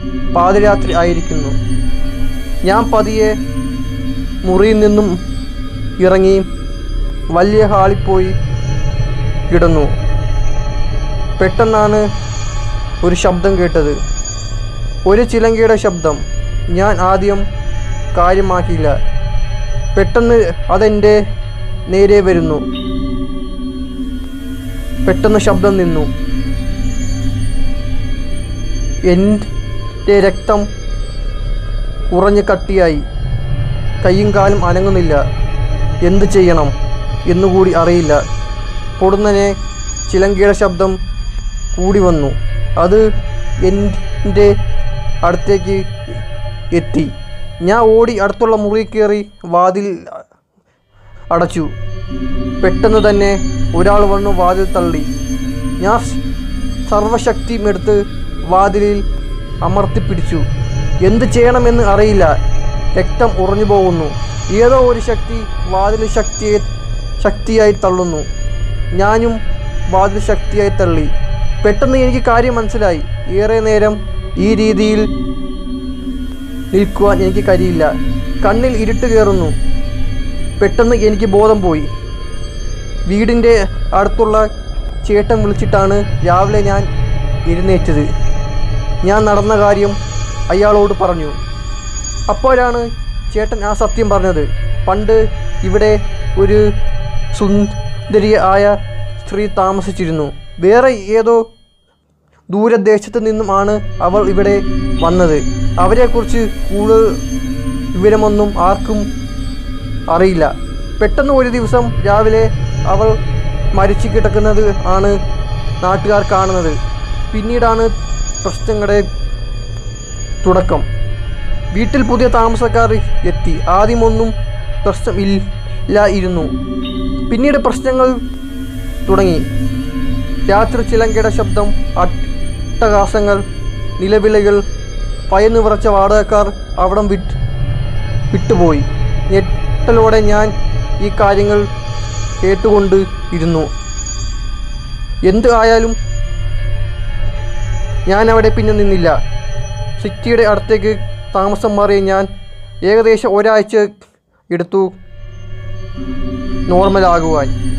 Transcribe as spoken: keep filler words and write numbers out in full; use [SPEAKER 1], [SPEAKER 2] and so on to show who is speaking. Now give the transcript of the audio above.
[SPEAKER 1] പാതിരാത്രി ആയിരിക്കുന്നു. ഞാൻ പതിയെ മുറിയിൽ നിന്നും ഇറങ്ങി വലിയ ഹാളിൽ പോയി കിടന്നു. പെട്ടെന്നാണ് ഒരു ശബ്ദം കേട്ടത്. ഒരു ചിലങ്കയുടെ ശബ്ദം. ഞാൻ ആദ്യം കാര്യമാക്കിയില്ല. പെട്ടെന്ന് അതെൻ്റെ നേരെ വരുന്നു. പെട്ടെന്ന് ശബ്ദം നിന്നു. എൻ്റെ രക്തം ഉറഞ്ഞ് കട്ടിയായി. കൈയും കാലും അനങ്ങുന്നില്ല. എന്ത് ചെയ്യണം എന്നുകൂടി അറിയില്ല. പൊടുന്നനെ ചിലങ്കയുടെ ശബ്ദം കൂടി വന്നു. അത് എൻ്റെ അടുത്തേക്ക് എത്തി. ഞാൻ ഓടി അടുത്തുള്ള മുറി കയറി വാതിൽ അടച്ചു. പെട്ടെന്ന് തന്നെ ഒരാൾ വന്നു വാതിൽ തള്ളി. ഞാൻ സർവശക്തിയും എടുത്ത് വാതിലിൽ അമർത്തിപ്പിടിച്ചു. എന്ത് ചെയ്യണമെന്ന് അറിയില്ല. രക്തം ഉറഞ്ഞു പോകുന്നു. ഏതോ ഒരു ശക്തി വാതിൽ ശക്തിയെ ശക്തിയായി തള്ളുന്നു. ഞാനും വാതിൽ ശക്തിയായി തള്ളി. പെട്ടെന്ന് എനിക്ക് കാര്യം മനസ്സിലായി. ഏറെ നേരം ഈ രീതിയിൽ നിൽക്കുവാൻ എനിക്ക് കഴിയില്ല. കണ്ണിൽ ഇരുട്ട് കയറുന്നു. പെട്ടെന്ന് എനിക്ക് ബോധം പോയി. വീടിൻ്റെ അടുത്തുള്ള ചേട്ടൻ വിളിച്ചിട്ടാണ് രാവിലെ ഞാൻ എഴുന്നേറ്റത്. ഞാൻ നടന്ന കാര്യം അയാളോട് പറഞ്ഞു. അപ്പോഴാണ് ചേട്ടൻ ആ സത്യം പറഞ്ഞത്. പണ്ട് ഇവിടെ ഒരു സുന്ദരിയായ സ്ത്രീ താമസിച്ചിരുന്നു. വേറെ ഏതോ ദൂരദേശത്ത് നിന്നും ആണ് അവൾ ഇവിടെ വന്നത്. അവരെക്കുറിച്ച് കൂടുതൽ വിവരമൊന്നും ആർക്കും അറിയില്ല. പെട്ടെന്ന് ഒരു ദിവസം രാവിലെ അവൾ മരിച്ചു കിടക്കുന്നത് ആണ് നാട്ടുകാർ കാണുന്നത്. പിന്നീടാണ് പ്രശ്നങ്ങളുടെ തുടക്കം. വീട്ടിൽ പുതിയ താമസക്കാർ എത്തി. ആദ്യമൊന്നും പ്രശ്നം ഇല്ലായിരുന്നു. പിന്നീട് പ്രശ്നങ്ങൾ തുടങ്ങി. രാത്രി ചിലങ്കയുടെ ശബ്ദം, അട്ടഹാസങ്ങൾ, നിലവിളികൾ. ഭയന്ന് വിറച്ച വാടകക്കാർ അവിടം വിട്ട് വിട്ടുപോയി. ഞെട്ടലോടെ ഞാൻ ഈ കാര്യങ്ങൾ കേട്ടുകൊണ്ട് ഇരുന്നു. എന്ത് ആയാലും ഞാൻ അവിടെ പിന്നെ നിന്നില്ല. സിറ്റിയുടെ അടുത്തേക്ക് താമസം മാറിയ ഞാൻ ഏകദേശം ഒരാഴ്ച എടുത്തു നോർമലാകുവാൻ.